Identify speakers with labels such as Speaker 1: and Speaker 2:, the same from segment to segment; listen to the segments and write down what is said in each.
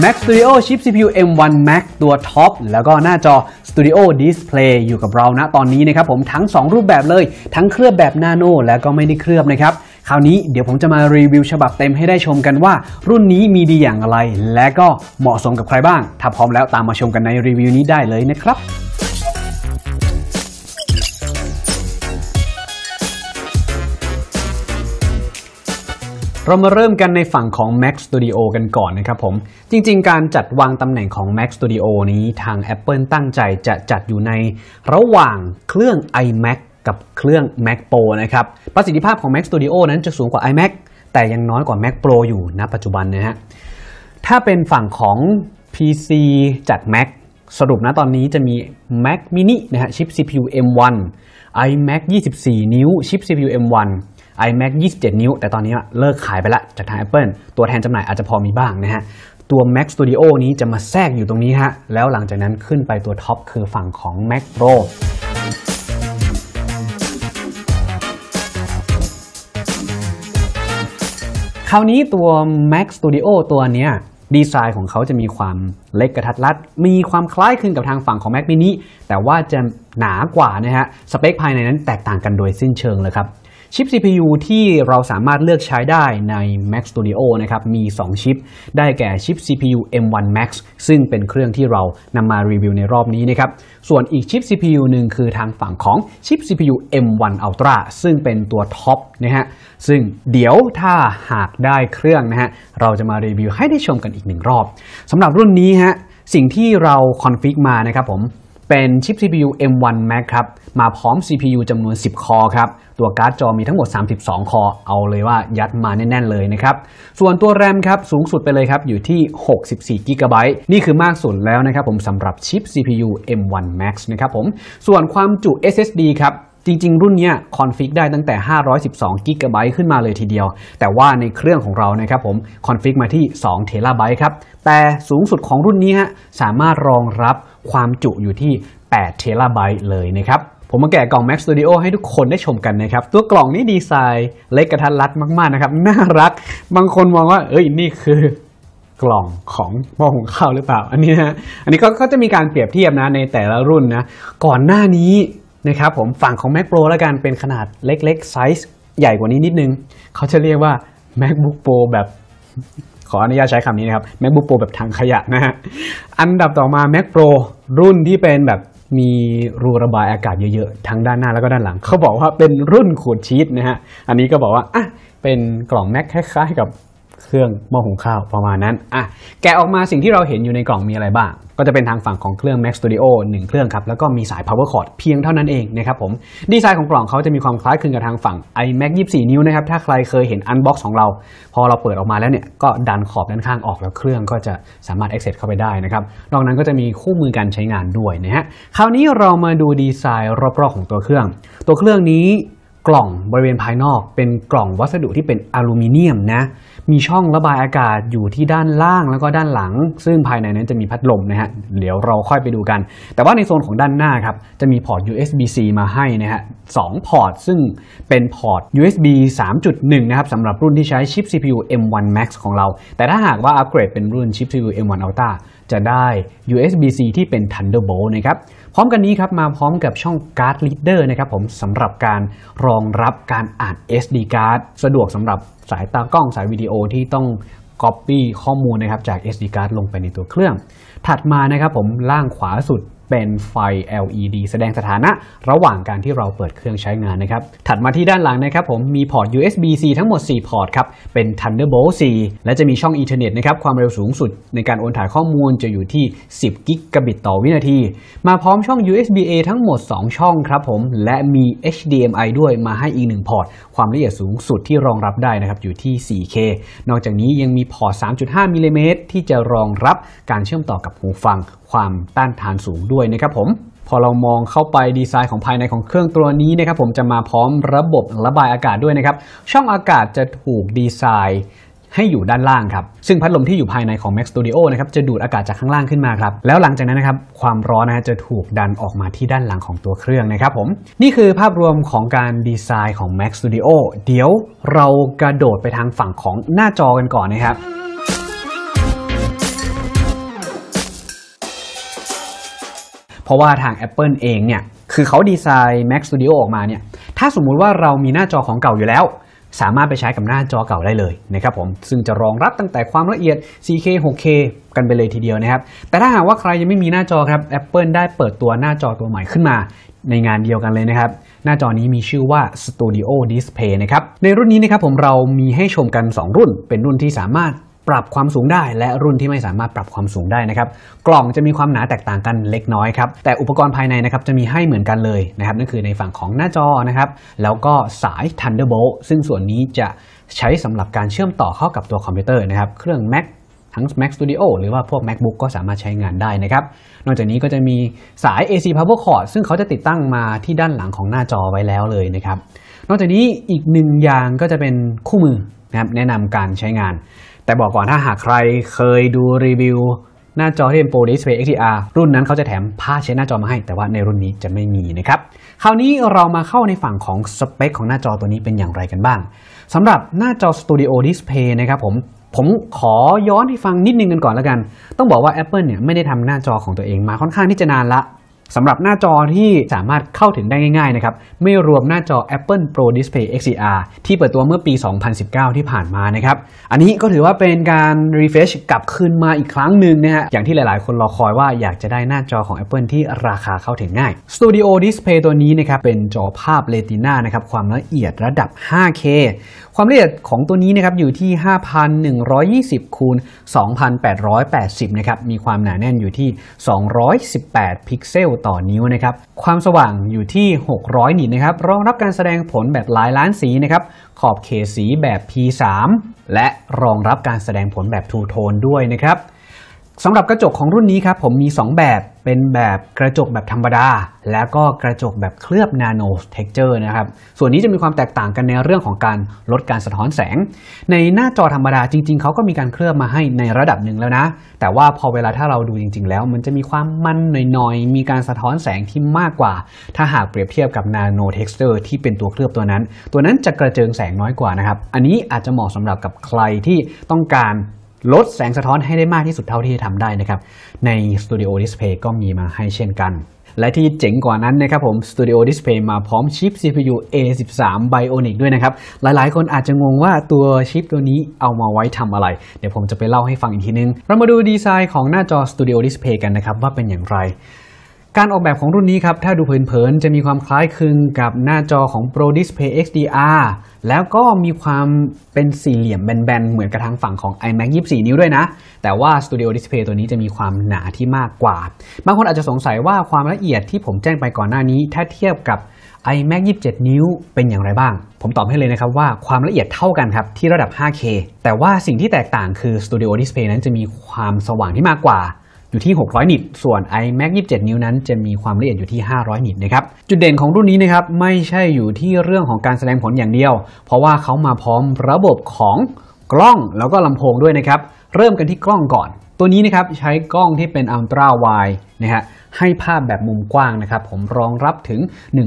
Speaker 1: Mac Studio Chip CPU M1 Max ตัวท็อปแล้วก็หน้าจอ Studio Display อยู่กับเรานะตอนนี้นะครับผมทั้ง2รูปแบบเลยทั้งเคลือบแบบนาโนและก็ไม่ได้เคลือบนะครับคราวนี้เดี๋ยวผมจะมารีวิวฉบับเต็มให้ได้ชมกันว่ารุ่นนี้มีดีอย่างไรและก็เหมาะสมกับใครบ้างถ้าพร้อมแล้วตามมาชมกันในรีวิวนี้ได้เลยนะครับเรามาเริ่มกันในฝั่งของ Mac Studio กันก่อนนะครับผมจริงๆการจัดวางตำแหน่งของ Mac Studio นี้ทาง Apple ตั้งใจจะจัดอยู่ในระหว่างเครื่อง iMac กับเครื่อง Mac Pro นะครับประสิทธิภาพของ Mac Studio นั้นจะสูงกว่า iMac แต่ยังน้อยกว่า Mac Pro อยู่ณปัจจุบันนะฮะถ้าเป็นฝั่งของ PC จัด Mac สรุปนะตอนนี้จะมี Mac mini นะฮะชิป CPU M1 iMac 24 นิ้วชิป CPU M1 iMac 27 นิ้วแต่ตอนนี้เลิกขายไปละจากทาง Apple ตัวแทนจำหน่ายอาจจะพอมีบ้างนะฮะตัว Mac Studio นี้จะมาแทรกอยู่ตรงนี้ฮะแล้วหลังจากนั้นขึ้นไปตัวท็อปคือฝั่งของ Mac Pro คราวนี้ตัว Mac Studio ตัวนี้ดีไซน์ของเขาจะมีความเล็กกระทัดรัดมีความคล้ายคลึงกับทางฝั่งของ Mac mini แต่ว่าจะหนากว่านะฮะสเปคภายในนั้นแตกต่างกันโดยสิ้นเชิงเลยครับชิป CPU ที่เราสามารถเลือกใช้ได้ใน Mac Studio นะครับมี2ชิปได้แก่ชิป CPU M1 Max ซึ่งเป็นเครื่องที่เรานำมารีวิวในรอบนี้นะครับส่วนอีกชิป CPU หนึ่งคือทางฝั่งของชิป CPU M1 Ultra ซึ่งเป็นตัวท็อปนะฮะซึ่งเดี๋ยวถ้าหากได้เครื่องนะฮะเราจะมารีวิวให้ได้ชมกันอีก1รอบสำหรับรุ่นนี้ฮะสิ่งที่เราคอนฟิกมานะครับผมเป็นชิป CPU M1 Max ครับมาพร้อม CPU จำนวน10 คอครับตัวการ์ดจอมีทั้งหมด32 คอเอาเลยว่ายัดมาแน่นๆเลยนะครับส่วนตัว RAM ครับสูงสุดไปเลยครับอยู่ที่64 GB นี่คือมากสุดแล้วนะครับผมสำหรับชิป CPU M1 Max นะครับผมส่วนความจุ SSD ครับจริงๆรุ่นนี้คอนฟิกได้ตั้งแต่512 GB ขึ้นมาเลยทีเดียวแต่ว่าในเครื่องของเรานะครับผมคอนฟิกมาที่2 TB ครับแต่สูงสุดของรุ่นนี้ฮะสามารถรองรับความจุอยู่ที่8 TB เลยนะครับผมมาแกะกล่อง Mac Studio ให้ทุกคนได้ชมกันนะครับตัวกล่องนี้ดีไซน์เล็กกระทัดรัดมากๆนะครับน่ารักบางคนมองว่านี่คือกล่องของหม้อหุงข้าวหรือเปล่าอันนี้ก็จะมีการเปรียบเทียบนะในแต่ละรุ่นนะก่อนหน้านี้นะครับผมฝั่งของ Mac Pro แล้วกันเป็นขนาดเล็กๆไซส์ใหญ่กว่านี้นิดนึงเขาจะเรียกว่า MacBook Pro แบบขออนุญาตใช้คำนี้นะครับ MacBook Pro แบบถังขยะนะฮะอันดับต่อมา Mac Pro รุ่นที่เป็นแบบมีรูระบายอากาศเยอะๆทั้งด้านหน้าแล้วก็ด้านหลังเขาบอกว่าเป็นรุ่นขูดชีสนะฮะอันนี้ก็บอกว่าเป็นกล่อง Mac คล้ายๆกับเครื่องหม้อหุงข้าวประมาณนั้นแกะออกมาสิ่งที่เราเห็นอยู่ในกล่องมีอะไรบ้างก็จะเป็นทางฝั่งของเครื่อง Mac Studio 1 เครื่องครับแล้วก็มีสาย Power Cord เพียงเท่านั้นเองนะครับผมดีไซน์ของกล่องเขาจะมีความคล้ายคลึงกับทางฝั่ง iMac 24 นิ้วนะครับถ้าใครเคยเห็น Unbox ของเราพอเราเปิดออกมาแล้วเนี่ยก็ดันขอบด้านข้างออกแล้วเครื่องก็จะสามารถ access เข้าไปได้นะครับนอกนั้นก็จะมีคู่มือการใช้งานด้วยนะฮะคราวนี้เรามาดูดีไซน์รอบๆของตัวเครื่องนี้กล่องบริเวณภายนอกเป็นกล่องวัสดุที่เป็นอลูมิเนียมนะมีช่องระบายอากาศอยู่ที่ด้านล่างแล้วก็ด้านหลังซึ่งภายในนั้นจะมีพัดลมนะฮะเดี๋ยวเราค่อยไปดูกันแต่ว่าในโซนของด้านหน้าครับจะมีพอร์ต USB-C มาให้นะฮะ2พอร์ตซึ่งเป็นพอร์ต USB 3.1 นะครับสำหรับรุ่นที่ใช้ชิป CPU M1 Max ของเราแต่ถ้าหากว่าอัปเกรดเป็นรุ่นชิป CPU M1 Ultra จะได้ USB-C ที่เป็น Thunderbolt นะครับพร้อมกันนี้ครับมาพร้อมกับช่อง Card Reader นะครับผมสำหรับการรองรับการอ่าน SD card สะดวกสำหรับสายตากล้องสายวิดีโอที่ต้อง Copy ข้อมูลนะครับจาก SD card ลงไปในตัวเครื่องถัดมานะครับผมล่างขวาสุดเป็นไฟ LED แสดงสถานะระหว่างการที่เราเปิดเครื่องใช้งานนะครับถัดมาที่ด้านหลังนะครับผมมีพอร์ต USB-C ทั้งหมด4พอร์ตครับเป็น Thunderbolt 4 และจะมีช่อง Ethernet นะครับความเร็วสูงสุดในการโอนถ่ายข้อมูลจะอยู่ที่10 กิกะบิตต่อวินาทีมาพร้อมช่อง USB-A ทั้งหมด2ช่องครับผมและมี HDMI ด้วยมาให้อีก1พอร์ตความละเอียดสูงสุดที่รองรับได้นะครับอยู่ที่ 4K นอกจากนี้ยังมีพอร์ต 3.5 มิลลิเมตรที่จะรองรับการเชื่อมต่อกับหูฟังความต้านทานสูงด้วยนะครับผมพอเรามองเข้าไปดีไซน์ของภายในของเครื่องตัวนี้นะครับผมจะมาพร้อมระบบระบายอากาศด้วยนะครับช่องอากาศจะถูกดีไซน์ให้อยู่ด้านล่างครับซึ่งพัดลมที่อยู่ภายในของ Mac Studio นะครับจะดูดอากาศจากข้างล่างขึ้นมาครับแล้วหลังจากนั้นนะครับความร้อนจะถูกดันออกมาที่ด้านหลังของตัวเครื่องนะครับผมนี่คือภาพรวมของการดีไซน์ของ Mac Studio เดี๋ยวเรากระโดดไปทางฝั่งของหน้าจอกันก่อนนะครับเพราะว่าทาง Apple เองเนี่ยคือเขาดีไซน์ Mac Studio ออกมาเนี่ยถ้าสมมุติว่าเรามีหน้าจอของเก่าอยู่แล้วสามารถไปใช้กับหน้าจอเก่าได้เลยนะครับผมซึ่งจะรองรับตั้งแต่ความละเอียด 4K 6K กันไปเลยทีเดียวนะครับแต่ถ้าหากว่าใครยังไม่มีหน้าจอครับ Apple ได้เปิดตัวหน้าจอตัวใหม่ขึ้นมาในงานเดียวกันเลยนะครับหน้าจอนี้มีชื่อว่า Studio Display นะครับในรุ่นนี้นะครับผมเรามีให้ชมกัน2รุ่นเป็นรุ่นที่สามารถปรับความสูงได้และรุ่นที่ไม่สามารถปรับความสูงได้นะครับกล่องจะมีความหนาแตกต่างกันเล็กน้อยครับแต่อุปกรณ์ภายในนะครับจะมีให้เหมือนกันเลยนะครับนั่นคือในฝั่งของหน้าจอนะครับแล้วก็สาย Thunderbolt ซึ่งส่วนนี้จะใช้สำหรับการเชื่อมต่อเข้ากับตัวคอมพิวเตอร์นะครับเครื่อง Mac ทั้ง Mac Studio หรือว่าพวก MacBook ก็สามารถใช้งานได้นะครับนอกจากนี้ก็จะมีสาย AC Power Cord ซึ่งเขาจะติดตั้งมาที่ด้านหลังของหน้าจอไว้แล้วเลยนะครับนอกจากนี้อีกหนึ่งอย่างก็จะเป็นคู่มือนะครับแนะนำการใช้งานแต่บอกก่อนถ้าหากใครเคยดูรีวิวหน้าจอที่เป็น Pro Display XDR รุ่นนั้นเขาจะแถมผ้าเช็ดหน้าจอมาให้แต่ว่าในรุ่นนี้จะไม่มีนะครับคราวนี้เรามาเข้าในฝั่งของสเปคของหน้าจอตัวนี้เป็นอย่างไรกันบ้างสำหรับหน้าจอ Studio Display นะครับผมขอย้อนให้ฟังนิดนึงกันก่อนแล้วกันต้องบอกว่า Apple เนี่ยไม่ได้ทำหน้าจอของตัวเองมาค่อนข้างที่จะนานละสำหรับหน้าจอที่สามารถเข้าถึงได้ง่ายๆนะครับไม่รวมหน้าจอ Apple Pro Display XDR ที่เปิดตัวเมื่อปี 2019 ที่ผ่านมานะครับอันนี้ก็ถือว่าเป็นการ refresh กลับคืนมาอีกครั้งหนึ่งนะฮะอย่างที่หลายๆคนรอคอยว่าอยากจะได้หน้าจอของ Apple ที่ราคาเข้าถึงง่าย Studio Display ตัวนี้นะครับเป็นจอภาพ Retina นะครับความละเอียดระดับ 5K ความละเอียดของตัวนี้นะครับอยู่ที่ 5,120 คูณ 2,880 นะครับมีความหนาแน่นอยู่ที่ 218 พิกเซลต่อนิ้วนะครับความสว่างอยู่ที่ 600 นิตนะครับรองรับการแสดงผลแบบหลายล้านสีนะครับขอบเขตสีแบบ P3 และรองรับการแสดงผลแบบ Two Tone ด้วยนะครับสำหรับกระจกของรุ่นนี้ครับผมมี2แบบเป็นแบบกระจกแบบธรรมดาแล้วก็กระจกแบบเคลือบนาโนเท็กเจอร์นะครับส่วนนี้จะมีความแตกต่างกันในเรื่องของการลดการสะท้อนแสงในหน้าจอธรรมดาจริงๆเขาก็มีการเคลือบมาให้ในระดับหนึ่งแล้วนะแต่ว่าพอเวลาถ้าเราดูจริงๆแล้วมันจะมีความมันหน่อยๆมีการสะท้อนแสงที่มากกว่าถ้าหากเปรียบเทียบกับนาโนเท็กเจอร์ที่เป็นตัวเคลือบตัวนั้นจะกระเจิงแสงน้อยกว่านะครับอันนี้อาจจะเหมาะสำหรับกับใครที่ต้องการลดแสงสะท้อนให้ได้มากที่สุดเท่าที่จะทำได้นะครับใน Studio Display ก็มีมาให้เช่นกันและที่เจ๋งกว่านั้นนะครับผม Studio Display มาพร้อมชิป CPU A13 Bionic ด้วยนะครับหลายๆคนอาจจะงงว่าตัวชิปตัวนี้เอามาไว้ทำอะไรเดี๋ยวผมจะไปเล่าให้ฟังอีกทีนึงเรามาดูดีไซน์ของหน้าจอ Studio Display กันนะครับว่าเป็นอย่างไรการออกแบบของรุ่นนี้ครับถ้าดูเผินๆจะมีความคล้ายคลึงกับหน้าจอของ Pro Display XDR แล้วก็มีความเป็นสี่เหลี่ยมแบนๆเหมือนกับทางฝั่งของ iMac 24 นิ้วด้วยนะแต่ว่า Studio Display ตัวนี้จะมีความหนาที่มากกว่าบางคนอาจจะสงสัยว่าความละเอียดที่ผมแจ้งไปก่อนหน้านี้ถ้าเทียบกับ iMac 27 นิ้วเป็นอย่างไรบ้างผมตอบให้เลยนะครับว่าความละเอียดเท่ากันครับที่ระดับ 5K แต่ว่าสิ่งที่แตกต่างคือ Studio Display นั้นจะมีความสว่างที่มากกว่าอยู่ที่600นิตส่วน iMac 27 นิ้วนั้นจะมีความละเอียดอยู่ที่500นิตนะครับจุดเด่นของรุ่นนี้นะครับไม่ใช่อยู่ที่เรื่องของการแสดงผลอย่างเดียวเพราะว่าเขามาพร้อมระบบของกล้องแล้วก็ลำโพงด้วยนะครับเริ่มกันที่กล้องก่อนตัวนี้นะครับใช้กล้องที่เป็น Ultra Wide นะฮะให้ภาพแบบมุมกว้างนะครับผมรองรับถึง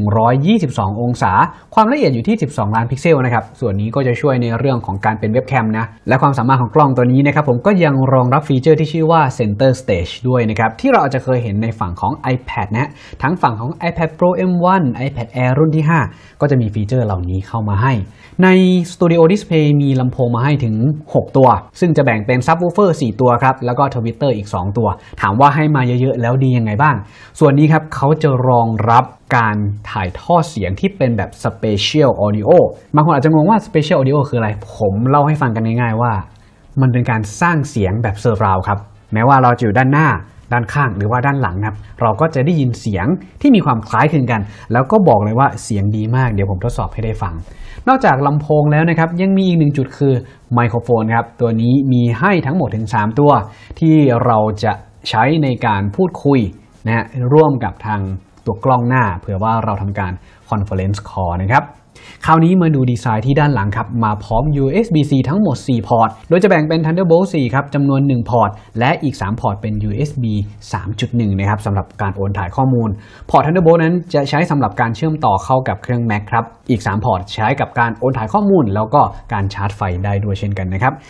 Speaker 1: 122องศาความละเอียดอยู่ที่12ล้านพิกเซลนะครับส่วนนี้ก็จะช่วยในเรื่องของการเป็นเว็บแคมนะและความสามารถของกล้องตัวนี้นะครับผมก็ยังรองรับฟีเจอร์ที่ชื่อว่า Center Stage ด้วยนะครับที่เราอาจจะเคยเห็นในฝั่งของ iPad นะทั้งฝั่งของ iPad Pro M1 iPad Air รุ่นที่5ก็จะมีฟีเจอร์เหล่านี้เข้ามาให้ใน Studio Display มีลำโพงมาให้ถึง6ตัวซึ่งจะแบ่งเป็น Subwoofer 4ตัวครับแล้วก็ Tweeter อีก2ตัวถามว่าให้มาเยอะๆแล้วดียังไงบ้างส่วนนี้ครับเขาจะรองรับการถ่ายทอดเสียงที่เป็นแบบ Spatial Audio บางคนอาจจะงงว่า Spatial Audio คืออะไรผมเล่าให้ฟังกันง่ายๆว่ามันเป็นการสร้างเสียงแบบ Surround ครับแม้ว่าเราจะอยู่ด้านหน้าด้านข้างหรือว่าด้านหลังครับเราก็จะได้ยินเสียงที่มีความคล้ายคลึงกันแล้วก็บอกเลยว่าเสียงดีมากเดี๋ยวผมทดสอบให้ได้ฟังนอกจากลำโพงแล้วนะครับยังมีอีกหนึ่งจุดคือไมโครโฟนครับตัวนี้มีให้ทั้งหมดถึง3ตัวที่เราจะใช้ในการพูดคุยนะฮะร่วมกับทางตัวกล้องหน้าเผื่อว่าเราทำการ Conference Call นะครับคราวนี้มาดูดีไซน์ที่ด้านหลังครับมาพร้อม USB-C ทั้งหมด4พอร์ตโดยจะแบ่งเป็น Thunderbolt 4ครับจำนวน1พอร์ตและอีก3พอร์ตเป็น USB 3.1 นะครับสำหรับการโอนถ่ายข้อมูลพอร์ต Thunderbolt นั้นจะใช้สำหรับการเชื่อมต่อเข้ากับเครื่อง Mac ครับอีก3พอร์ตใช้กับการโอนถ่ายข้อมูลแล้วก็การชาร์จไฟได้ด้วยเช่นกันนะครับ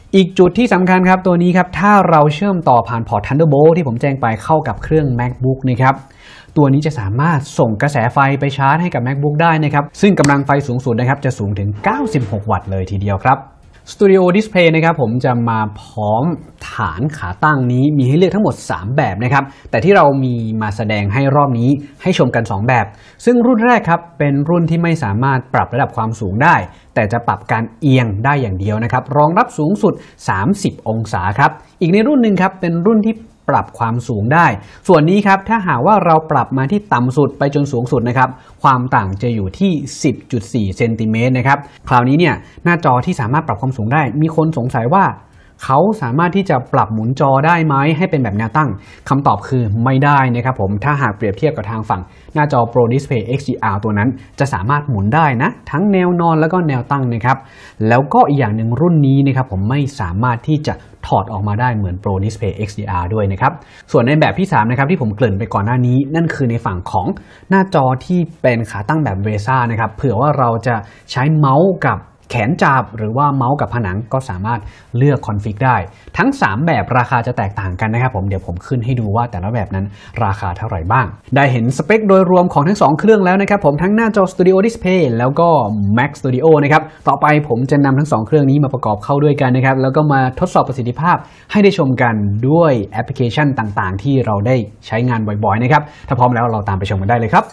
Speaker 1: อีกจุดที่สำคัญครับตัวนี้ครับถ้าเราเชื่อมต่อผ่านพอร์ต Thunderbolt ที่ผมแจ้งไปเข้ากับเครื่อง MacBook นะครับตัวนี้จะสามารถส่งกระแสไฟไปชาร์จให้กับ MacBook ได้นะครับซึ่งกำลังไฟสูงสุดนะครับจะสูงถึง96 วัตต์เลยทีเดียวครับ Studio Display นะครับผมจะมาพร้อมฐานขาตั้งนี้มีให้เลือกทั้งหมด3แบบนะครับแต่ที่เรามีมาแสดงให้รอบนี้ให้ชมกัน2แบบซึ่งรุ่นแรกครับเป็นรุ่นที่ไม่สามารถปรับระดับความสูงได้แต่จะปรับการเอียงได้อย่างเดียวนะครับรองรับสูงสุด30องศาครับอีกในรุ่นหนึ่งครับเป็นรุ่นที่ปรับความสูงได้ส่วนนี้ครับถ้าหากว่าเราปรับมาที่ต่ำสุดไปจนสูงสุดนะครับความต่างจะอยู่ที่ 10.4 เซนติเมตรนะครับคราวนี้เนี่ยหน้าจอที่สามารถปรับความสูงได้มีคนสงสัยว่าเขาสามารถที่จะปรับหมุนจอได้ไหมให้เป็นแบบแนวตั้งคำตอบคือไม่ได้นะครับผมถ้าหากเปรียบเทียบกับทางฝั่งหน้าจอ Pro Display XDR ตัวนั้นจะสามารถหมุนได้นะทั้งแนวนอนแล้วก็แนวตั้งนะครับแล้วก็อีกอย่างหนึ่งรุ่นนี้นะครับผมไม่สามารถที่จะถอดออกมาได้เหมือน Pro Display XDR ด้วยนะครับส่วนในแบบที่3นะครับที่ผมเกริ่นไปก่อนหน้านี้นั่นคือในฝั่งของหน้าจอที่เป็นขาตั้งแบบ VESA นะครับเผื่อว่าเราจะใช้เมาส์กับแขนจับหรือว่าเมาส์กับผนังก็สามารถเลือกคอนฟิกได้ทั้ง3แบบราคาจะแตกต่างกันนะครับผมเดี๋ยวผมขึ้นให้ดูว่าแต่ละแบบนั้นราคาเท่าไหร่บ้างได้เห็นสเปคโดยรวมของทั้ง2เครื่องแล้วนะครับผมทั้งหน้าจอ Studio Display แล้วก็ Mac Studio นะครับต่อไปผมจะนำทั้ง2เครื่องนี้มาประกอบเข้าด้วยกันนะครับแล้วก็มาทดสอบประสิทธิภาพให้ได้ชมกันด้วยแอปพลิเคชันต่างๆที่เราได้ใช้งานบ่อยๆนะครับถ้าพร้อมแล้วเราตามไปชมกันได้เลยครับ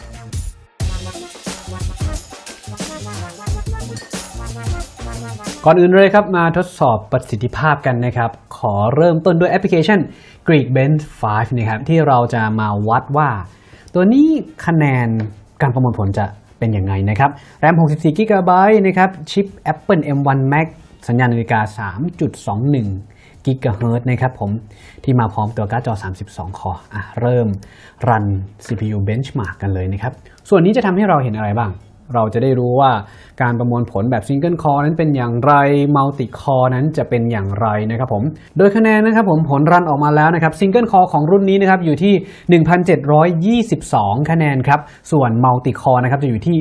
Speaker 1: ก่อนอื่นเลยครับมาทดสอบประสิทธิภาพกันนะครับขอเริ่มต้นด้วยแอปพลิเคชัน Geekbench 5 นะครับที่เราจะมาวัดว่าตัวนี้คะแนนการประมวลผลจะเป็นยังไงนะครับแรม64 GB นะครับชิป Apple M1 Max สัญญาณนาฬิกา 3.21 GHz นะครับผมที่มาพร้อมตัวการ์ดจอ32 คอเริ่มรัน CPU Benchmark กันเลยนะครับส่วนนี้จะทำให้เราเห็นอะไรบ้างเราจะได้รู้ว่าการประมวลผลแบบซิงเกิลคอร์นั้นเป็นอย่างไรมัลติคอร์นั้นจะเป็นอย่างไรนะครับผมโดยคะแนนนะครับผมผลรันออกมาแล้วนะครับซิงเกิลคอร์ของรุ่นนี้นะครับอยู่ที่ 1,722 คะแนนครับส่วนมัลติคอร์นะครับจะอยู่ที่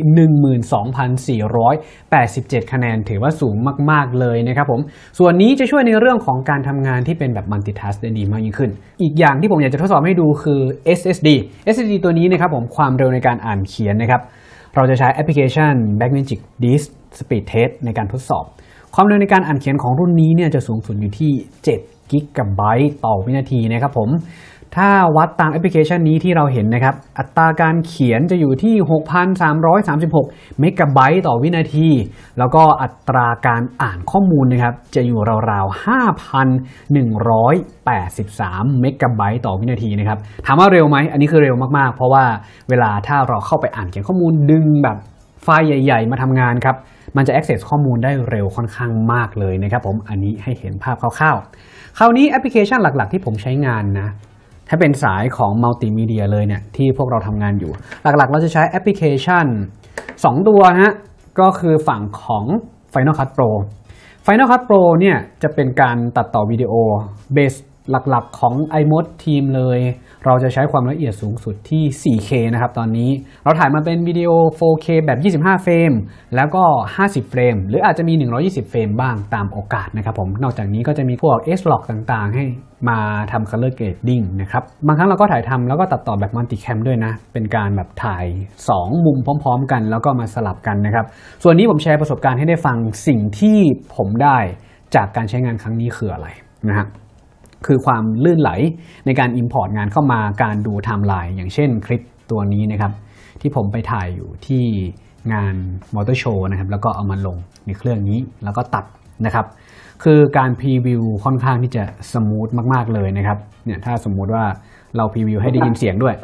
Speaker 1: 12,487 คะแนนถือว่าสูงมากๆเลยนะครับผมส่วนนี้จะช่วยในเรื่องของการทำงานที่เป็นแบบมัลติทัสได้ดีมากยิ่งขึ้นอีกอย่างที่ผมอยากจะทดสอบให้ดูคือ SSD ตัวนี้นะครับผมความเร็วในการอ่านเขียนนะครับเราจะใช้แอปพลิเคชัน Blackmagic Disk Speed Test ในการทดสอบความเร็วในการอ่านเขียนของรุ่นนี้เนี่ยจะสูงสุดอยู่ที่7 GB ต่อวินาทีนะครับผมถ้าวัดตามแอปพลิเคชันนี้ที่เราเห็นนะครับอัตราการเขียนจะอยู่ที่ 6,336 เมกะไบต์ต่อวินาทีแล้วก็อัตราการอ่านข้อมูลนะครับจะอยู่ราวๆ 5,183 เมกะไบต์ต่อวินาทีนะครับถามว่าเร็วไหมอันนี้คือเร็วมากๆเพราะว่าเวลาถ้าเราเข้าไปอ่านเขียนข้อมูลดึงแบบไฟล์ใหญ่ๆมาทำงานครับมันจะ access ข้อมูลได้เร็วค่อนข้างมากเลยนะครับผมอันนี้ให้เห็นภาพคร่าวๆคราวนี้แอปพลิเคชันหลักๆที่ผมใช้งานนะถ้าเป็นสายของมัลติมีเดียเลยเนี่ยที่พวกเราทำงานอยู่หลักๆเราจะใช้แอปพลิเคชัน2ตัวนะฮะก็คือฝั่งของ Final Cut Pro Final Cut Pro เนี่ยจะเป็นการตัดต่อวิดีโอเบสหลักๆของ iMode Team เลยเราจะใช้ความละเอียดสูงสุดที่ 4K นะครับตอนนี้เราถ่ายมาเป็นวิดีโอ 4K แบบ25เฟรมแล้วก็50เฟรมหรืออาจจะมี120เฟรมบ้างตามโอกาสนะครับผมนอกจากนี้ก็จะมีพวก S-Log ต่างๆให้มาทำ Color Grading นะครับบางครั้งเราก็ถ่ายทำแล้วก็ตัดต่อแบบ Multicam ด้วยนะเป็นการแบบถ่าย2มุมพร้อมๆกันแล้วก็มาสลับกันนะครับส่วนนี้ผมแชร์ประสบการณ์ให้ได้ฟังสิ่งที่ผมได้จากการใช้งานครั้งนี้คืออะไรนะฮะคือความลื่นไหลในการ Import งานเข้ามาการดูไทม์ไลน์อย่างเช่นคลิปตัวนี้นะครับที่ผมไปถ่ายอยู่ที่งานมอเตอร์โชว์นะครับแล้วก็เอามาลงในเครื่องนี้แล้วก็ตัดนะครับคือการพรีวิวค่อนข้างที่จะสมูทมากๆเลยนะครับเนี่ยถ้าสมมุติว่าเราพรีวิวให้ได้ยินเสียงด้วย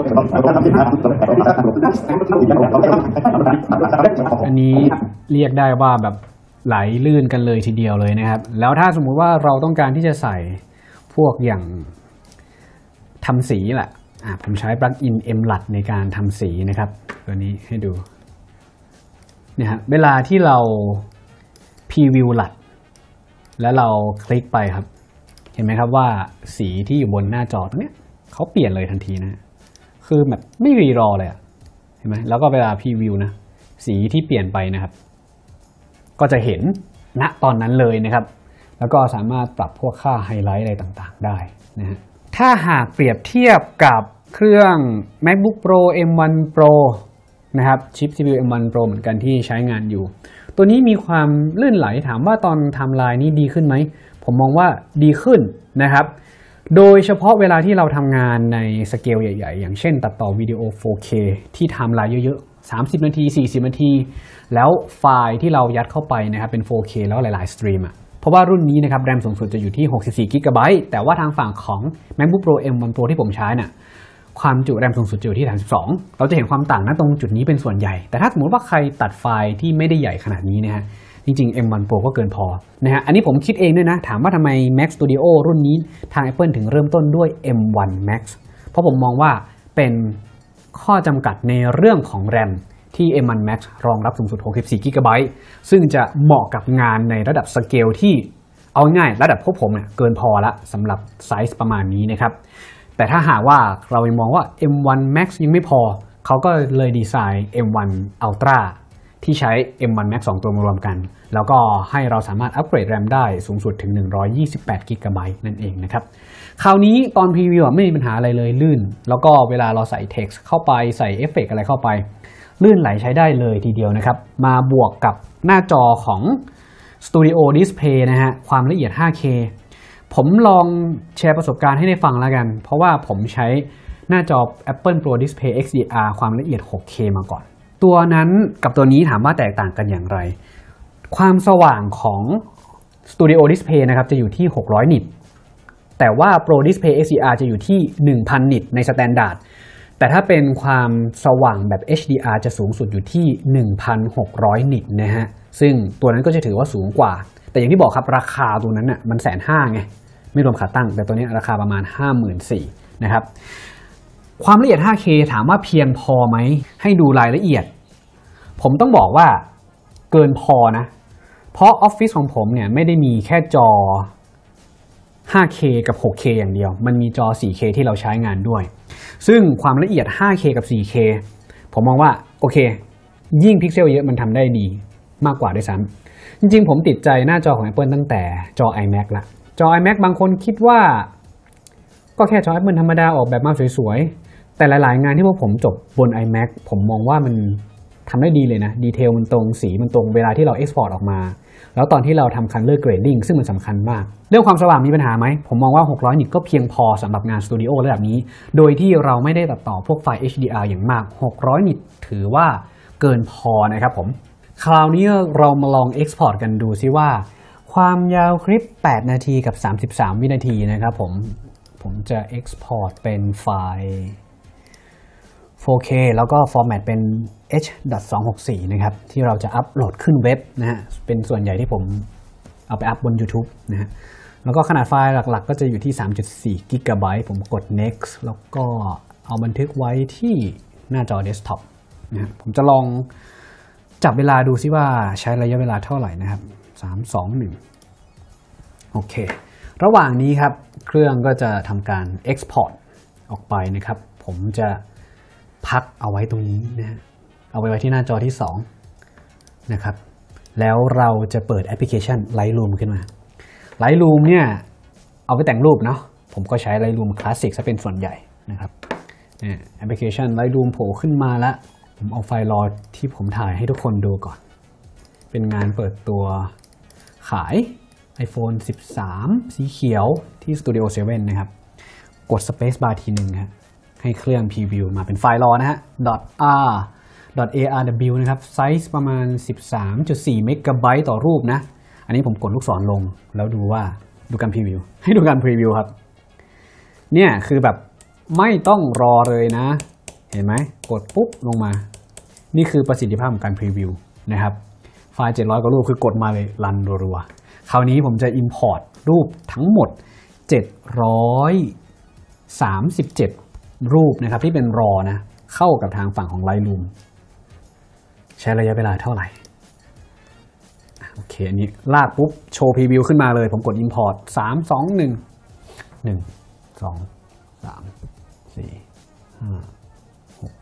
Speaker 1: อันนี้เรียกได้ว่าแบบไหลลื่นกันเลยทีเดียวเลยนะครับแล้วถ้าสมมุติว่าเราต้องการที่จะใส่พวกอย่างทำสีแหละผมใช้ปลั๊กอิน MLUT ในการทำสีนะครับตัวนี้ให้ดูเนี่ยฮะเวลาที่เราพรีวิวLUTแล้วเราคลิกไปครับเห็นไหมครับว่าสีที่อยู่บนหน้าจอตรงนี้เขาเปลี่ยนเลยทันทีนะคือแบบไม่รีรอเลยเห็นไหมแล้วก็เวลาพรีวิวนะสีที่เปลี่ยนไปนะครับก็จะเห็นณตอนนั้นเลยนะครับแล้วก็สามารถปรับพวกค่าไฮไลท์อะไรต่างๆได้นะฮะถ้าหากเปรียบเทียบกับเครื่อง MacBook Pro M1 Pro นะครับชิป CPU M1 Pro เหมือนกันที่ใช้งานอยู่ตัวนี้มีความลื่นไหลถามว่าตอนไทม์ไลน์นี้ดีขึ้นไหมผมมองว่าดีขึ้นนะครับโดยเฉพาะเวลาที่เราทำงานในสเกลใหญ่ๆอย่างเช่นตัดต่อวิดีโอ 4K ที่ไทม์ไลน์เยอะๆ30 นาที 40 นาทีแล้วไฟล์ที่เรายัดเข้าไปนะครับเป็น 4K แล้วหลายๆสตรีมเพราะว่ารุ่นนี้นะครับแรมสูงสุดจะอยู่ที่64 GB แต่ว่าทางฝั่งของ MacBook Pro M1 Pro ที่ผมใช้เนี่ยความจุแรมสูงสุดจะอยู่ที่32เราจะเห็นความต่างนะตรงจุดนี้เป็นส่วนใหญ่แต่ถ้าสมมติว่าใครตัดไฟล์ที่ไม่ได้ใหญ่ขนาดนี้นะฮะจริงๆ M1 Pro ก็เกินพอนะฮะอันนี้ผมคิดเองด้วยนะถามว่าทำไม Mac Studio รุ่นนี้ทาง Apple ถึงเริ่มต้นด้วย M1 Max เพราะผมมองว่าเป็นข้อจำกัดในเรื่องของแรมที่ M1 Max รองรับสูงสุด64 GB ซึ่งจะเหมาะกับงานในระดับสเกลที่เอาง่ายระดับพวกผมเนี่ยเกินพอละสำหรับไซส์ประมาณนี้นะครับแต่ถ้าหากว่าเรามองว่า M1 Max ยังไม่พอเขาก็เลยดีไซน์ M1 Ultra ที่ใช้ M1 Max 2 ตัวมารวมกันแล้วก็ให้เราสามารถอัปเกรดแรมได้สูงสุดถึง128 GB นั่นเองนะครับคราวนี้ตอนพรีวิวไม่มีปัญหาอะไรเลยลื่นแล้วก็เวลาเราใส่ text เข้าไปใส่เอฟเฟกต์อะไรเข้าไปลื่นไหลใช้ได้เลยทีเดียวนะครับมาบวกกับหน้าจอของ Studio Display นะฮะความละเอียด 5K ผมลองแชร์ประสบการณ์ให้ได้ฟังแล้วกันเพราะว่าผมใช้หน้าจอ Apple Pro Display XDR ความละเอียด 6K มาก่อนตัวนั้นกับตัวนี้ถามว่าแตกต่างกันอย่างไรความสว่างของ Studio Display นะครับจะอยู่ที่600นิตแต่ว่า Pro Display XDR จะอยู่ที่ 1,000 นิตในสแตนดาร์ดแต่ถ้าเป็นความสว่างแบบ HDR จะสูงสุดอยู่ที่ 1,600 นิตนะฮะซึ่งตัวนั้นก็จะถือว่าสูงกว่าแต่อย่างที่บอกครับราคาตัวนั้นน่ะมัน150,000ไงไม่รวมขาตั้งแต่ตัวนี้ราคาประมาณ 54,000 นะครับความละเอียด 5K ถามว่าเพียงพอไหมให้ดูรายละเอียดผมต้องบอกว่าเกินพอนะเพราะออฟฟิศของผมเนี่ยไม่ได้มีแค่จอ 5K กับ 6K อย่างเดียวมันมีจอ 4K ที่เราใช้งานด้วยซึ่งความละเอียด 5K กับ 4K ผมมองว่าโอเคยิ่งพิกเซลเยอะมันทำได้ดีมากกว่าด้วยซ้ำจริงๆผมติดใจหน้าจอของ Apple ตั้งแต่จอ iMac ละจอ iMac บางคนคิดว่าก็แค่จอ Apple ธรรมดาออกแบบมาสวยๆแต่หลายๆงานที่พวกผมจบบน iMac ผมมองว่ามันทำได้ดีเลยนะดีเทลมันตรงสีมันตรงเวลาที่เรา Export ออกมาแล้วตอนที่เราทำ Color Grading ซึ่งมันสำคัญมากเรื่องความสว่างมีปัญหาไหมผมมองว่า600นิตก็เพียงพอสำหรับงานสตูดิโอระดับนี้โดยที่เราไม่ได้ตัดต่อพวกไฟล์ HDR อย่างมาก600นิตถือว่าเกินพอนะครับผมคราวนี้เรามาลอง Export กันดูซิว่าความยาวคลิป8นาทีกับ33วินาทีนะครับผมจะ Export เป็นไฟล์ 4K แล้วก็ฟอร์แมตเป็น H.264 นะครับที่เราจะอัปโหลดขึ้นเว็บนะฮะเป็นส่วนใหญ่ที่ผมเอาไปอัพบน YouTube นะฮะแล้วก็ขนาดไฟล์หลักๆก็จะอยู่ที่ 3.4 GB ผมกด next แล้วก็เอาบันทึกไว้ที่หน้าจอเดสก์ท็อปนะฮะผมจะลองจับเวลาดูซิว่าใช้ระยะเวลาเท่าไหร่นะครับ3 2 1โอเคระหว่างนี้ครับเครื่องก็จะทำการ Export ออกไปนะครับผมจะพักเอาไว้ตรงนี้นะฮะเอาไว้ที่หน้าจอที่2นะครับแล้วเราจะเปิดแอปพลิเคชัน Lightroom ขึ้นมา Lightroom เนี่ยเอาไปแต่งรูปเนาะผมก็ใช้ Lightroom Classic ซะเป็นส่วนใหญ่นะครับแอปพลิเคชัน Lightroom โผล่ขึ้นมาแล้วผมเอาไฟล์รอที่ผมถ่ายให้ทุกคนดูก่อนเป็นงานเปิดตัวขาย iPhone 13 สีเขียวที่ Studio 7 นะครับกด Space Bar ทีนึงครับให้เครื่องพรีวิวมาเป็นไฟล์รอนะฮะ .arw นะครับไซส์ประมาณ 13.4 เมกะไบต์ต่อรูปนะอันนี้ผมกดลูกศรลงแล้วดูการพรีวิวให้ดูการพรีวิวครับเนี่ยคือแบบไม่ต้องรอเลยนะเห็นไหมกดปุ๊บลงมานี่คือประสิทธิภาพของการพรีวิวนะครับไฟล์700กว่ารูปคือกดมาเลยรันรัวๆคราวนี้ผมจะ Import รูปทั้งหมด737รูปนะครับที่เป็นรอนะเข้ากับทางฝั่งของ Lightroom ใช้ระยะเวลาเท่าไหร่โอเคอันนี้ลากปุ๊บโชว์พรีวิวขึ้นมาเลยผมกด Import 3 2 1 1 2 3 4 5 6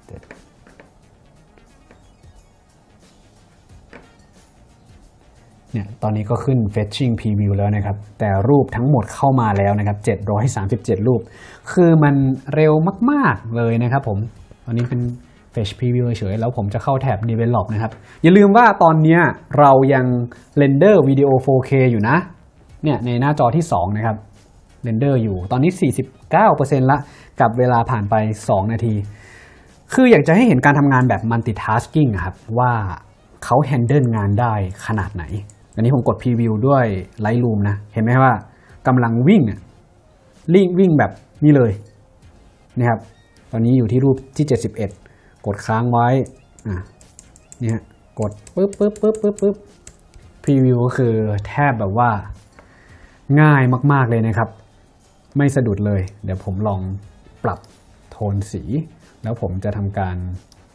Speaker 1: 7 เนี่ยตอนนี้ก็ขึ้น fetching preview แล้วนะครับแต่รูปทั้งหมดเข้ามาแล้วนะครับ737รูปคือมันเร็วมากๆเลยนะครับผมตอนนี้เป็น fetch preview เฉยๆแล้วผมจะเข้าแท็บ develop นะครับอย่าลืมว่าตอนนี้เรายัง render วิดีโอ 4K อยู่นะเนี่ยในหน้าจอที่2นะครับ render อยู่ตอนนี้ 49% ละกับเวลาผ่านไป2นาทีคืออยากจะให้เห็นการทำงานแบบ multitasking ครับว่าเขา handle งานได้ขนาดไหนอันนี้ผมกด preview ด้วย Lightroom นะเห็นไหมว่ากำลังวิ่งแบบนี้เลยนะครับตอนนี้อยู่ที่รูปที่71กดค้างไว้เนี่ยกดปึ๊บpreview ก็คือแทบแบบว่าง่ายมากๆเลยนะครับไม่สะดุดเลยเดี๋ยวผมลองปรับโทนสีแล้วผมจะทำการ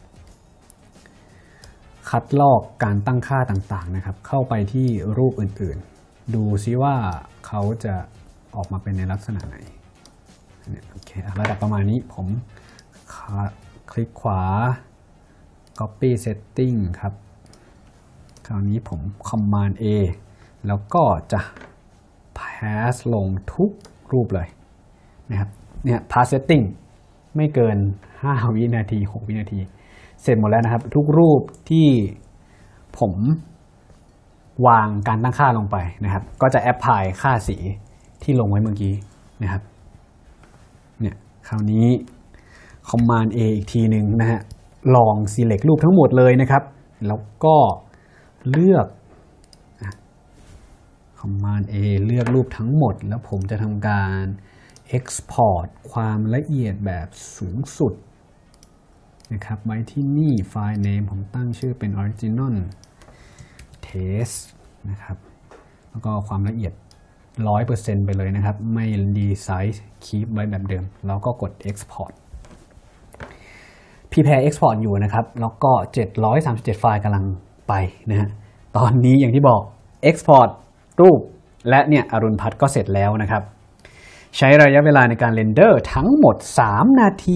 Speaker 1: คัดลอกการตั้งค่าต่างๆนะครับเข้าไปที่รูปอื่นๆดูซิว่าเขาจะออกมาเป็นในลักษณะไหนเนี่ยโอเคระดับประมาณนี้ผมคลิกขวา copy setting ครับคราวนี้ผม command A แล้วก็จะ pass ลงทุกรูปเลยนะครับเนี่ย pass setting ไม่เกิน5วินาที6วินาทีเสร็จหมดแล้วนะครับทุกรูปที่ผมวางการตั้งค่าลงไปนะครับก็จะแอปพลายค่าสีที่ลงไว้เมื่อกี้นะครับเนี่ยคราวนี้ Command A อีกทีหนึ่งนะฮะลอง select รูปทั้งหมดเลยนะครับแล้วก็เลือก Command A เลือกรูปทั้งหมดแล้วผมจะทำการ export ความละเอียดแบบสูงสุดนะครับไว้ที่นี่ไฟล์ name ผมตั้งชื่อเป็น original test นะครับแล้วก็ความละเอียด 100% ไปเลยนะครับไม่ดีไซน์ keep ไว้แบบเดิมแล้วก็กด export prepare export อยู่นะครับแล้วก็737ไฟล์กำลังไปนะฮะตอนนี้อย่างที่บอก export รูปและเนี่ยอรุณพัฒน์ก็เสร็จแล้วนะครับใช้ระยะเวลาในการเรนเดอร์ทั้งหมด3นาที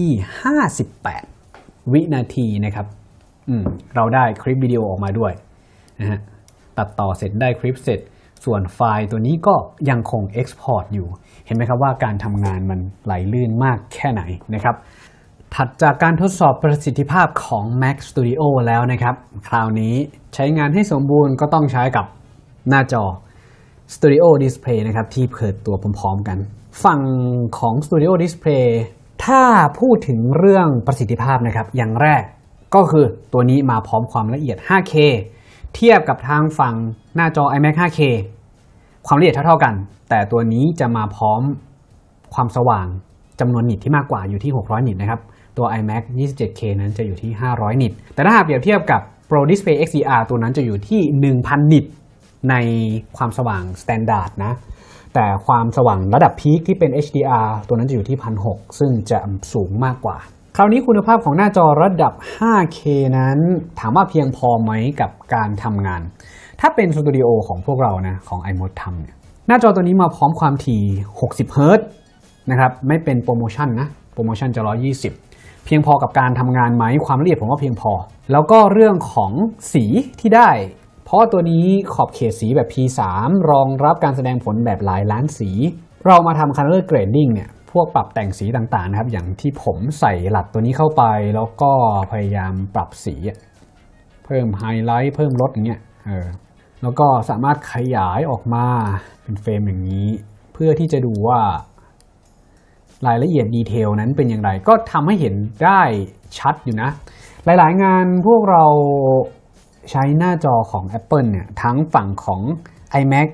Speaker 1: 58วินาทีนะครับเราได้คลิปวิดีโอออกมาด้วยนะฮะตัดต่อเสร็จได้คลิปเสร็จส่วนไฟล์ตัวนี้ก็ยังคง export อยู่เห็นไหมครับว่าการทำงานมันไหลลื่นมากแค่ไหนนะครับถัดจากการทดสอบประสิทธิภาพของ Mac Studio แล้วนะครับคราวนี้ใช้งานให้สมบูรณ์ก็ต้องใช้กับหน้าจอ Studio Display นะครับที่เปิดตัวพร้อมๆกันฝั่งของ Studio Display ถ้าพูดถึงเรื่องประสิทธิภาพนะครับอย่างแรกก็คือตัวนี้มาพร้อมความละเอียด 5K เทียบกับทางฝั่งหน้าจอ iMac 5K ความละเอียดเท่าๆกันแต่ตัวนี้จะมาพร้อมความสว่างจำนวนนิตที่มากกว่าอยู่ที่600นิตนะครับตัว iMac 27K นั้นจะอยู่ที่500นิตแต่ถ้าหากเปรียบเทียบกับ Pro Display XDR ตัวนั้นจะอยู่ที่ 1,000 นิตในความสว่าง Standard นะแต่ความสว่างระดับพีคที่เป็น HDR ตัวนั้นจะอยู่ที่ 1,600 ซึ่งจะสูงมากกว่าคราวนี้คุณภาพของหน้าจอระดับ 5K นั้นถามว่าเพียงพอไหมกับการทำงานถ้าเป็นสตูดิโอของพวกเรานะของ iMod ทำเนี่ยหน้าจอตัวนี้มาพร้อมความถี่60 เฮิรตซ์นะครับไม่เป็นโปรโมชั่นนะโปรโมชั่นจะ120เพียงพอกับการทำงานไหมความละเอียดผมว่าเพียงพอแล้วก็เรื่องของสีที่ได้เพราะตัวนี้ขอบเขตสีแบบ P3 รองรับการแสดงผลแบบหลายล้านสีเรามาทำ color grading เนี่ยพวกปรับแต่งสีต่างๆนะครับอย่างที่ผมใส่หลัดตัวนี้เข้าไปแล้วก็พยายามปรับสีเพิ่มไฮไลท์เพิ่มลดอย่างเงี้ยแล้วก็สามารถขยายออกมาเป็นเฟรมอย่างนี้เพื่อที่จะดูว่ารายละเอียดดีเทลนั้นเป็นอย่างไรก็ทำให้เห็นได้ชัดอยู่นะหลายๆงานพวกเราใช้หน้าจอของ Apple เนี่ยทั้งฝั่งของ iMac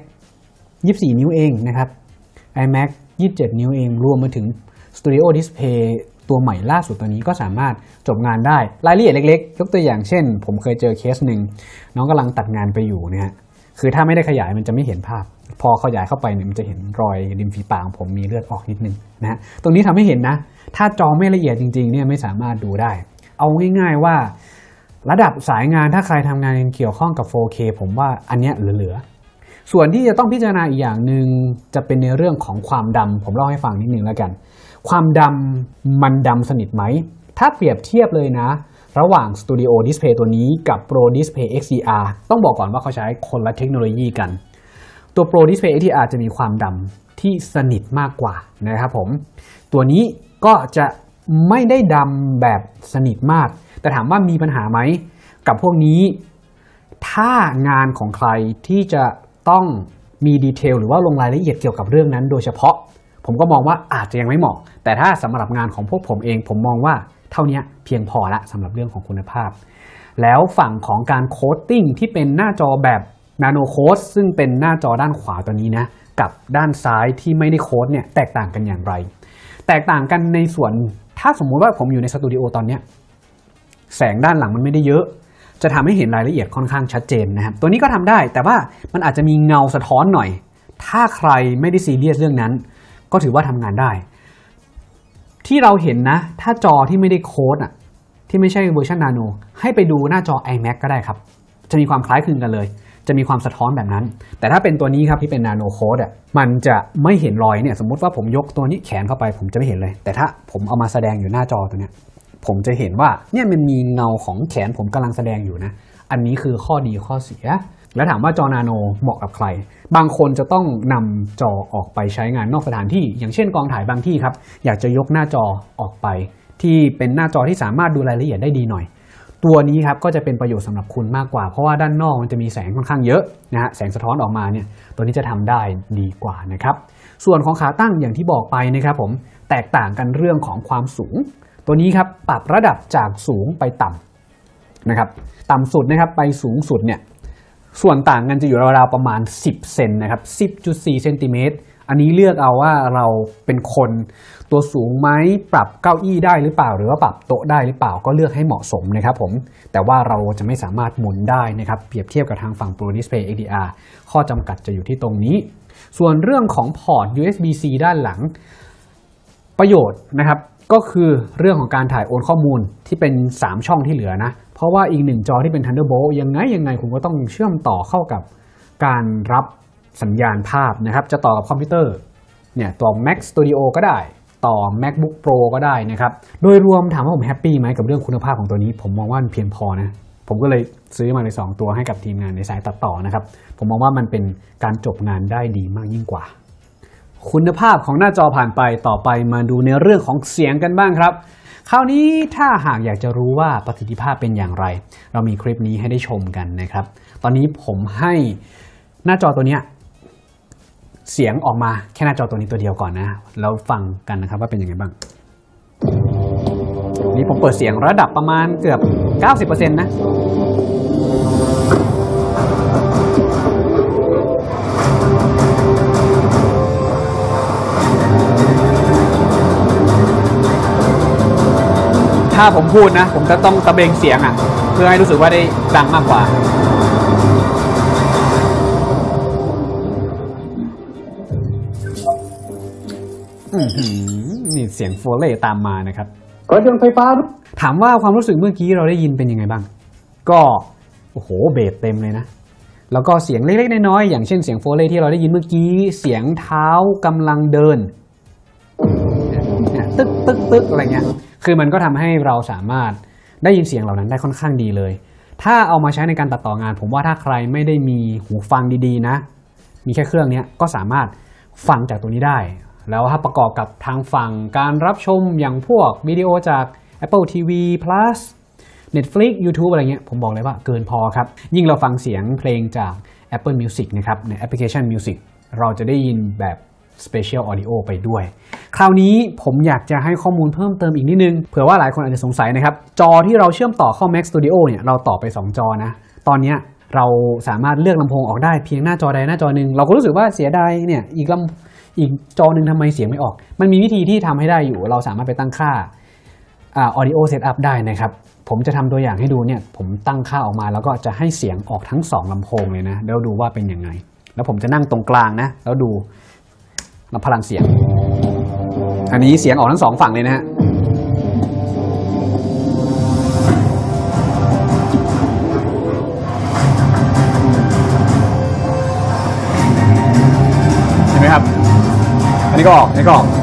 Speaker 1: 24 นิ้วเองนะครับ iMac 27 นิ้วเองรวมมาถึง Studio Display ตัวใหม่ล่าสุดตัวนี้ก็สามารถจบงานได้รายละเอียดเล็กๆยกตัวอย่างเช่นผมเคยเจอเคสหนึ่งน้องกำลังตัดงานไปอยู่นะฮะคือถ้าไม่ได้ขยายมันจะไม่เห็นภาพพอขยายเข้าไปเนี่ยมันจะเห็นรอยริมฝีปากของผมมีเลือดออกนิดนึงนะฮะตรงนี้ทำให้เห็นนะถ้าจอไม่ละเอียดจริงๆเนี่ยไม่สามารถดูได้เอาง่ายๆว่าระดับสายงานถ้าใครทำงานเกี่ยวข้องกับ 4K ผมว่าอันเนี้ยเหลือส่วนที่จะต้องพิจารณาอีกอย่างหนึ่งจะเป็นในเรื่องของความดำผมเล่าให้ฟังนิดนึงแล้วกันความดำมันดำสนิทไหมถ้าเปรียบเทียบเลยนะระหว่าง Studio Display ตัวนี้กับ Pro Display XDR ต้องบอกก่อนว่าเขาใช้คนละเทคโนโลยีกันตัว Pro Display XDR จะมีความดำที่สนิทมากกว่านะครับผมตัวนี้ก็จะไม่ได้ดำแบบสนิทมากแต่ถามว่ามีปัญหาไหมกับพวกนี้ถ้างานของใครที่จะต้องมีดีเทลหรือว่าลงรายละเอียดเกี่ยวกับเรื่องนั้นโดยเฉพาะผมก็มองว่าอาจจะยังไม่เหมาะแต่ถ้าสำหรับงานของพวกผมเองผมมองว่าเท่านี้เพียงพอละสำหรับเรื่องของคุณภาพแล้วฝั่งของการโค้ดติ้งที่เป็นหน้าจอแบบนาโนโค้ดซึ่งเป็นหน้าจอด้านขวาตัวนี้นะกับด้านซ้ายที่ไม่ได้โค้ดเนี่ยแตกต่างกันอย่างไรแตกต่างกันในส่วนถ้าสมมุติว่าผมอยู่ในสตูดิโอตอนนี้แสงด้านหลังมันไม่ได้เยอะจะทำให้เห็นรายละเอียดค่อนข้างชัดเจนนะครับตัวนี้ก็ทำได้แต่ว่ามันอาจจะมีเงาสะท้อนหน่อยถ้าใครไม่ได้ซีเรียสเรื่องนั้นก็ถือว่าทำงานได้ที่เราเห็นนะถ้าจอที่ไม่ได้โค้ดที่ไม่ใช่เวอร์ชันนาโนให้ไปดูหน้าจอ iMac ก็ได้ครับจะมีความคล้ายคลึงกันเลยจะมีความสะท้อนแบบนั้นแต่ถ้าเป็นตัวนี้ครับที่เป็นนาโนโค้ดมันจะไม่เห็นรอยเนี่ยสมมุติว่าผมยกตัวนี้แขนเข้าไปผมจะไม่เห็นเลยแต่ถ้าผมเอามาแสดงอยู่หน้าจอตัวเนี้ยผมจะเห็นว่าเนี่ยมันมีเงาของแขนผมกำลังแสดงอยู่นะอันนี้คือข้อดีข้อเสียแล้วถามว่าจอนาโนเหมาะกับใครบางคนจะต้องนำจอออกไปใช้งานนอกสถานที่อย่างเช่นกองถ่ายบางที่ครับอยากจะยกหน้าจอออกไปที่เป็นหน้าจอที่สามารถดูรายละเอียดได้ดีหน่อยตัวนี้ครับก็จะเป็นประโยชน์สำหรับคุณมากกว่าเพราะว่าด้านนอกมันจะมีแสงค่อนข้างเยอะนะฮะแสงสะท้อนออกมาเนี่ยตัวนี้จะทำได้ดีกว่านะครับส่วนของขาตั้งอย่างที่บอกไปนะครับผมแตกต่างกันเรื่องของความสูงตัวนี้ครับปรับระดับจากสูงไปต่ำนะครับต่ำสุดนะครับไปสูงสุดเนี่ยส่วนต่างกันจะอยู่ราวๆประมาณ10เซนนะครับ 10.4 เซนติเมตรอันนี้เลือกเอาว่าเราเป็นคนตัวสูงไหมปรับเก้าอี้ได้หรือเปล่าหรือว่าปรับโต๊ะได้หรือเปล่าก็เลือกให้เหมาะสมนะครับผมแต่ว่าเราจะไม่สามารถหมุนได้นะครับเปรียบเทียบกับทางฝั่ง Pro Display XDR ข้อจำกัดจะอยู่ที่ตรงนี้ส่วนเรื่องของพอร์ต USB-C ด้านหลังประโยชน์นะครับก็คือเรื่องของการถ่ายโอนข้อมูลที่เป็น3ช่องที่เหลือนะเพราะว่าอีก1จอที่เป็น Thunderbolt ยังไงคุณก็ต้องเชื่อมต่อเข้ากับการรับสัญญาณภาพนะครับจะต่อกับคอมพิวเตอร์เนี่ยต่อ Mac Studio ก็ได้ต่อ MacBook Pro ก็ได้นะครับโดยรวมถามว่าผมแฮปปี้ไหมกับเรื่องคุณภาพของตัวนี้ผมมองว่ามันเพียงพอนะผมก็เลยซื้อมาเลย2ตัวให้กับทีมงานในสายตัดต่อนะครับผมมองว่ามันเป็นการจบงานได้ดีมากยิ่งกว่าคุณภาพของหน้าจอผ่านไปต่อไปมาดูในเรื่องของเสียงกันบ้างครับคราวนี้ถ้าหากอยากจะรู้ว่าประสิทธิภาพเป็นอย่างไรเรามีคลิปนี้ให้ได้ชมกันนะครับตอนนี้ผมให้หน้าจอตัวนี้เสียงออกมาแค่หน้าจอตัวนี้ตัวเดียวก่อนนะแล้วฟังกันนะครับว่าเป็นยังไงบ้างนี่ผมเปิดเสียงระดับประมาณเกือบ 90% นะถ้าผมพูดนะผมจะต้องตะเบงเสียงเพื่อให้รู้สึกว่าได้ดังมากกว่านี่เสียงโฟเล่ตามมานะครับรถยนต์ไฟฟ้าถามว่าความรู้สึกเมื่อกี้เราได้ยินเป็นยังไงบ้างก็โอ้โหเบสเต็มเลยนะแล้วก็เสียงเล็กๆน้อยๆอย่างเช่นเสียงโฟเล่ที่เราได้ยินเมื่อกี้เสียงเท้ากำลังเดินตึ๊กตึ๊กตึ๊กอะไรเงี้ยคือมันก็ทำให้เราสามารถได้ยินเสียงเหล่านั้นได้ค่อนข้างดีเลยถ้าเอามาใช้ในการตัดต่องานผมว่าถ้าใครไม่ได้มีหูฟังดีๆนะมีแค่เครื่องนี้ก็สามารถฟังจากตัวนี้ได้แล้วถ้าประกอบกับทางฝั่งการรับชมอย่างพวกวิดีโอจาก Apple TV Plus Netflix YouTube อะไรเงี้ยผมบอกเลยว่าเกินพอครับยิ่งเราฟังเสียงเพลงจาก Apple Music นะครับในแอปพลิเคชัน Music เราจะได้ยินแบบ Spatial Audio ไปด้วยคราวนี้ผมอยากจะให้ข้อมูลเพิ่มเติมอีกนิดนึงเผื่อว่าหลายคนอาจจะสงสัยนะครับจอที่เราเชื่อมต่อเข้า Mac Studio เนี่ยเราต่อไป2จอนะตอนนี้เราสามารถเลือกลำโพงออกได้เพียงหน้าจอใดหน้าจอหนึ่งเราก็รู้สึกว่าเสียดายเนี่ยอีกจอหนึ่งทำไมเสียงไม่ออกมันมีวิธีที่ทำให้ได้อยู่เราสามารถไปตั้งค่าaudio setup ได้นะครับผมจะทำตัวอย่างให้ดูเนี่ยผมตั้งค่าออกมาแล้วก็จะให้เสียงออกทั้ง2ลำโพงเลยนะแล้วดูว่าเป็นยังไงแล้วผมจะนั่งตรงกลางนะแล้วดูพลังเสียงอันนี้เสียงออกทั้ง2ฝั่งเลยนะฮะเห็นไหมครับอันนี้ก็ออกอันนี้ก็ออก